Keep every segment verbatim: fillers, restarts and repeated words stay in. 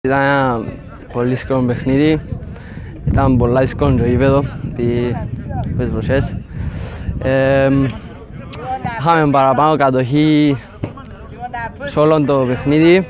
Ήταν ένα πολύ δύσκολο παιχνίδι. Ήταν πολλά δύσκολο το γήπεδο, τις βροχές. Ε, είχαμε παραπάνω κατοχή σε όλο το παιχνίδι.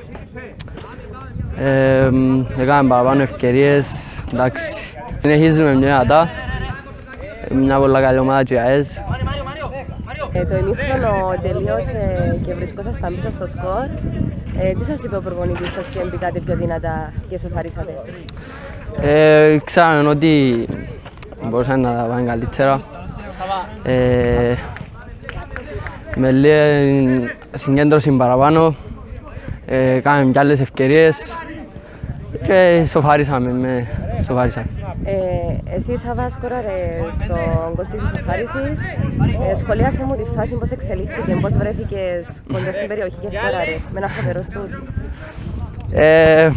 Ε, έκαναμε παραπάνω ευκαιρίες, εντάξει. Συνεχίζουμε μια δυνατά, μια πολλά καλή ομάδα και ΑΕΣ. Ε, το ημίχρονο τελείωσε και βρισκόσασταν πίσω στο σκορ. Ε, τι σας είπε ο προπονητής σας και μπήκατε πιο δυνατά και σοφαρίσατε? Ε, ξέραμε ότι μπορούσαν να τα πάνε καλύτερα. Ε, με λίγη συγκέντρωση παραπάνω, ε, κάναμε κι άλλες ευκαιρίες και σοφαρίσαμε, με σοφαρίσαμε. Ε, εσύ Σάβα σκόραρε στον γκολ της ισοφάρισης. Ε, σχολιάσε μου τη φάση, πώς εξελίχθηκε, πώς βρέθηκες κοντά στην περιοχή και σκόραρες με ένα φοβερό σουτ. Ε,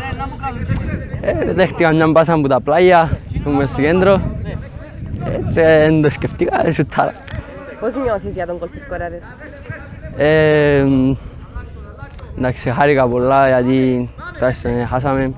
ε, δέχτηκα μια μπάσα από τα πλάγια, ήμουν στο κέντρο και δεν το σκεφτήκα, σουτάρα. Πώς νιώθεις για τον γκολ που σκόραρες? Ε, εντάξει, χάρηκα πολλά γιατί τουλάχιστον χάσαμε.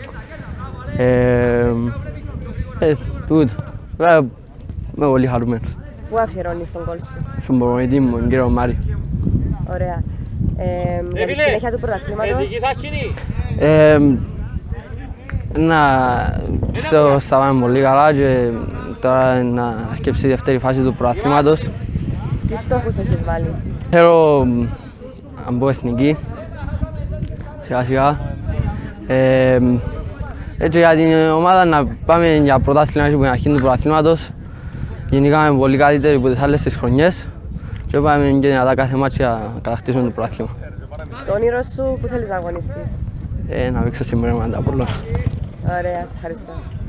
Ε, ε, τούτο. Βέβαια, είμαι πολύ χαρούμενος. Πού αφιερώνεις τον γκολ σου? Στον προπονητή μου, τον κύριο Μάριο. Ωραία. Ε, για τη συνέχεια του πρωταθλήματος. Ε, να πιστεύω θα πάμε πολύ καλά και τώρα να αρκεψεί η δεύτερη φάση του πρωταθλήματος. Τι στόχους έχεις βάλει? Θέλω να μπω εθνική, σιγά σιγά. Ε, έτσι για την ομάδα να πάμε για πρωτάθλημα από την αρχή του πρωταθλήματος. Γενικά είμαι πολύ καλύτεροι από τις άλλες τις χρονιές και πάμε και δυνατά κάθε μάτσο για να κατακτήσουμε το πρωτάθλημα. Το όνειρο σου, πού θέλεις να αγωνιστείς? Ε, να παίξω στην Πρέμα Ανταπόλλωνα. Ωραία, σε ευχαριστώ.